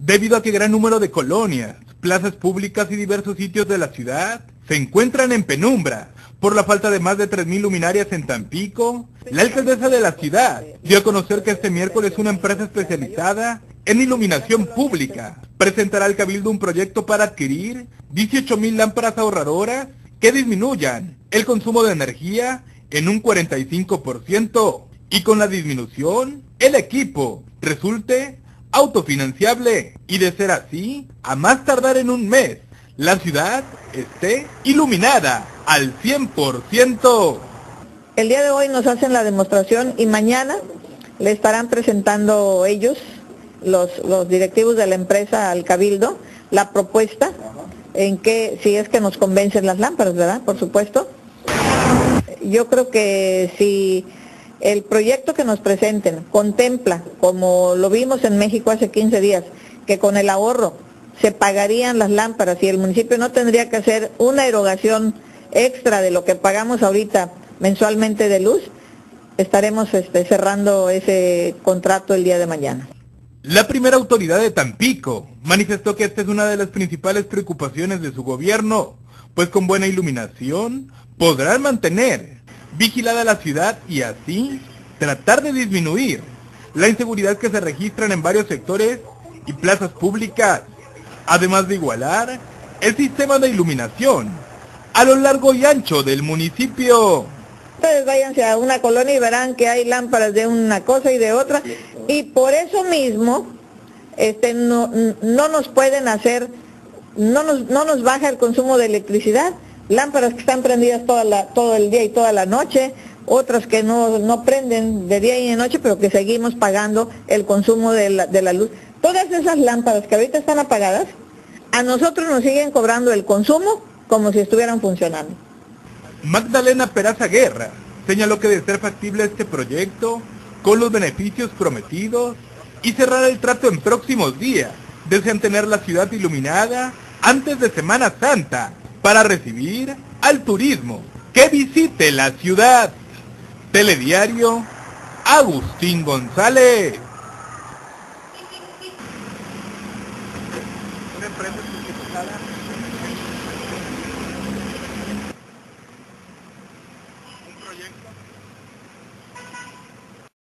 debido a que gran número de colonias, plazas públicas y diversos sitios de la ciudad se encuentran en penumbra por la falta de más de 3,000 luminarias en Tampico. La alcaldesa de la ciudad dio a conocer que este miércoles una empresa especializada en iluminación pública presentará al Cabildo un proyecto para adquirir 18,000 lámparas ahorradoras que disminuyan el consumo de energía en un 45% y con la disminución el equipo resulte autofinanciable y de ser así, a más tardar en un mes, la ciudad esté iluminada al 100%. El día de hoy nos hacen la demostración y mañana le estarán presentando ellos, los directivos de la empresa al Cabildo, la propuesta en que, si es que nos convencen las lámparas, ¿verdad? Por supuesto. Yo creo que si el proyecto que nos presenten contempla, como lo vimos en México hace 15 días, que con el ahorro se pagarían las lámparas y el municipio no tendría que hacer una erogación extra de lo que pagamos ahorita mensualmente de luz, estaremos cerrando ese contrato el día de mañana. La primera autoridad de Tampico manifestó que esta es una de las principales preocupaciones de su gobierno, pues con buena iluminación podrán mantener vigilada la ciudad y así tratar de disminuir la inseguridad que se registran en varios sectores y plazas públicas, además de igualar el sistema de iluminación a lo largo y ancho del municipio. Ustedes váyanse a una colonia y verán que hay lámparas de una cosa y de otra, y por eso mismo no nos pueden hacer, no nos baja el consumo de electricidad. Lámparas que están prendidas todo el día y toda la noche, otras que no prenden de día y de noche, pero que seguimos pagando el consumo de la luz. Todas esas lámparas que ahorita están apagadas, a nosotros nos siguen cobrando el consumo como si estuvieran funcionando. Magdalena Peraza Guerra señaló que de ser factible este proyecto, con los beneficios prometidos y cerrar el trato en próximos días, desean tener la ciudad iluminada antes de Semana Santa para recibir al turismo que visite la ciudad. Telediario, Agustín González. Una empresa